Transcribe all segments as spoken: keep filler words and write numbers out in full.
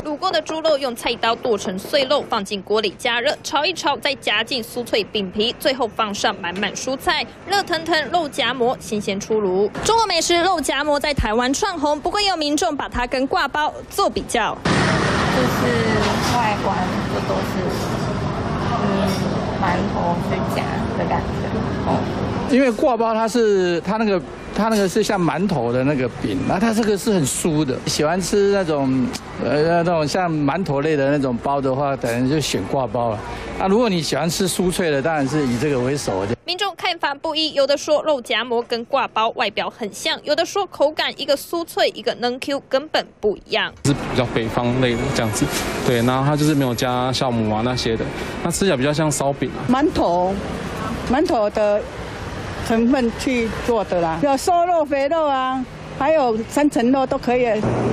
卤过的猪肉用菜刀剁成碎肉，放进锅里加热，炒一炒，再夹进酥脆饼皮，最后放上满满蔬菜，热腾腾肉夹馍新鲜出炉。中国美食肉夹馍在台湾窜红，不过也有民众把它跟挂包做比较， 就是外观就都是嗯馒头去夹的感觉哦。 因为挂包它是它那个它那个是像馒头的那个饼，那它这个是很酥的。喜欢吃那种呃那种像馒头类的那种包的话，当然就选挂包了。啊，如果你喜欢吃酥脆的，当然是以这个为首的。 民众看法不一，有的说肉夹馍跟挂包外表很像，有的说口感一个酥脆，一个嫩 Q， 根本不一样。 是比较北方类的这样子，对，然后它就是没有加酵母啊那些的，那吃起来比较像烧饼啊。 馒头，馒头的成分去做的啦，有瘦肉、肥肉啊，还有三层肉都可以。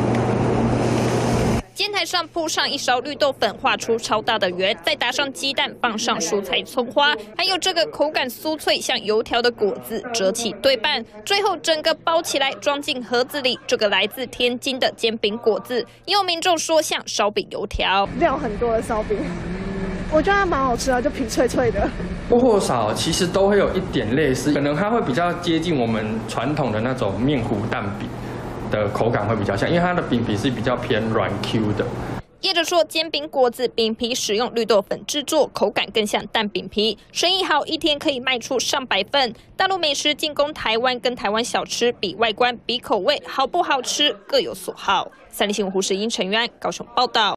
煎台上铺上一勺绿豆粉，画出超大的圆，再打上鸡蛋，放上蔬菜、葱花，还有这个口感酥脆像油条的果子，折起对半，最后整个包起来装进盒子里。这个来自天津的煎饼果子，也有民众说像烧饼油条， 料很多的烧饼，我觉得它蛮好吃的，就皮脆脆的。 或或少其实都会有一点类似，可能它会比较接近我们传统的那种面糊蛋饼的口感会比较像，因为它的饼皮是比较偏软 Q 的。 业者说，煎饼果子饼皮使用绿豆粉制作，口感更像蛋饼皮，生意好，一天可以卖出上百份。大陆美食进攻台湾，跟台湾小吃比外观、比口味，好不好吃各有所好。三立新闻胡世英、陈渊高雄报道。